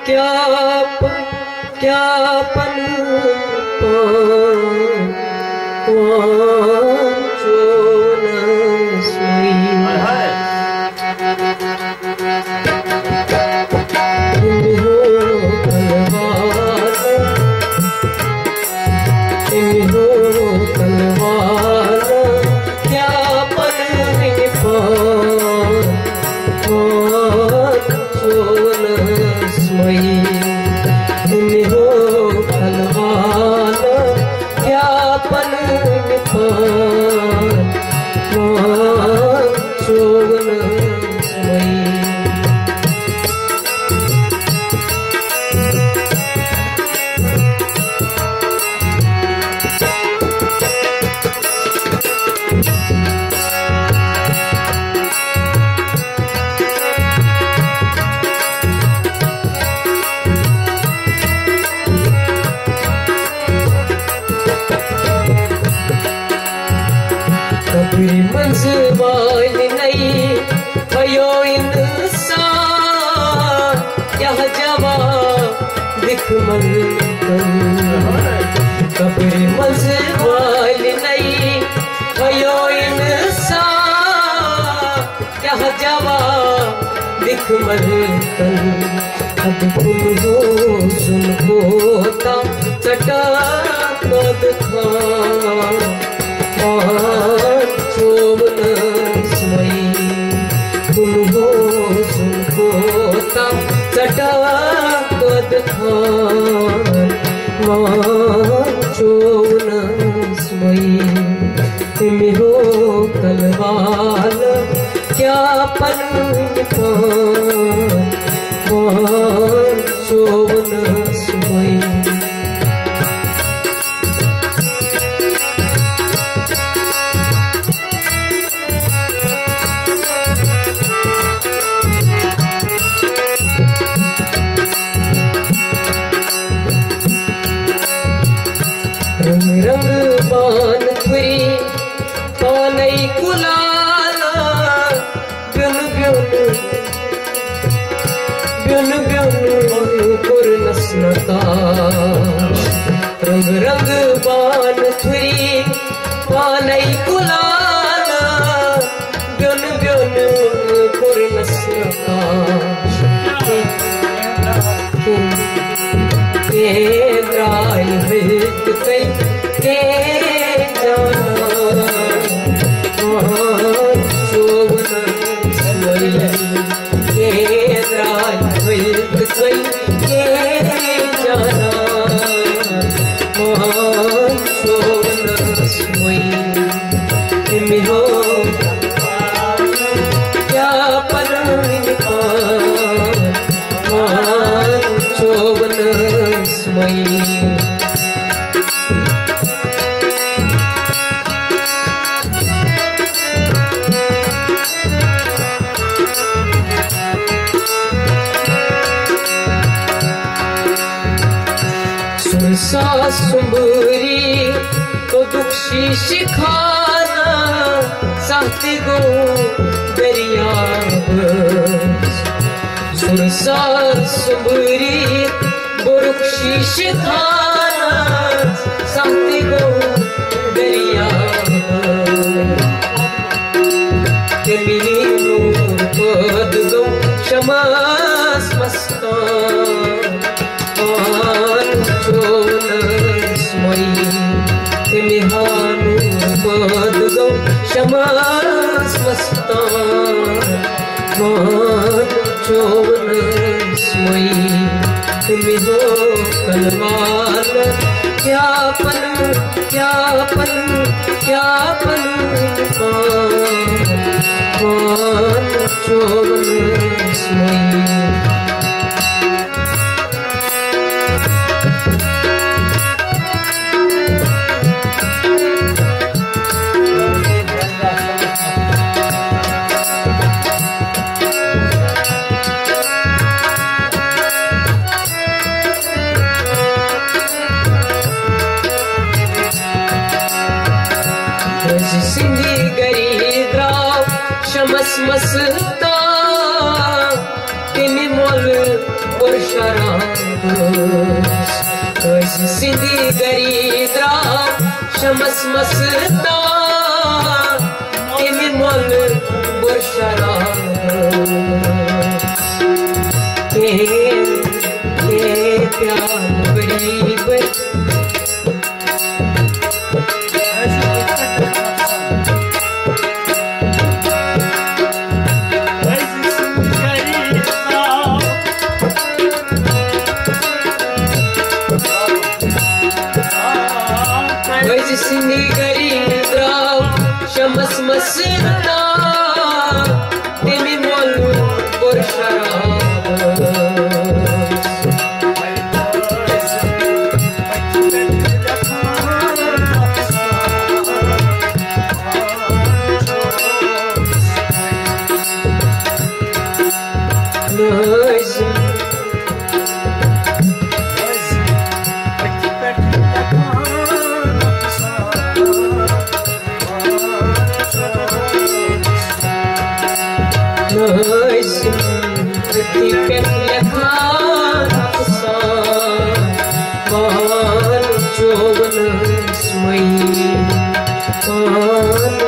क्या पन मंज़वाल नहीं भयो इंसान यह जवाब दिख कब्र मंज़वाल नहीं भयो इंसान यह जवाब दिख अब तुम हो सुन होता चटा दिखा तुम हो सुनको तम चटाकत चोन स्मयी तुम हो कलवाल क्या पन चोन स्मयी रंग बान खुरी पानई कुलाला ब्युन कुर नस्नता रंग बान खुरी पानई कुलाला ब्युन कुर नस्नता द्राय हित कई के जाना चोवन स्मयी के द्राय हित कई के जाना चोवन स्मयी तुम हो क्या पन चोवन स्मयी सुरसा सुंबरी तो दुखी शिखाना साथी गो दरियाब सुरसा सुंबरी बुरुक्षी शिखाना साथी गो दरियाब मिली नूर पद गो शमास मस्तान चोन स्मयी तिमिहानु पद गो शमास मस्तान चोन स्मयी तुम हो कलवाल क्या पन चोन स्मयी सिंधी गरी द्राव शमस मस्ता तिन मोल सिंधी गरी द्राव शमस मस्ता तेमे मोल बुरशरा के प्यार बड़ी सिंधी गरी द्राव शमस मस्ता तेमे मोल बुरशरा चोवन स्मई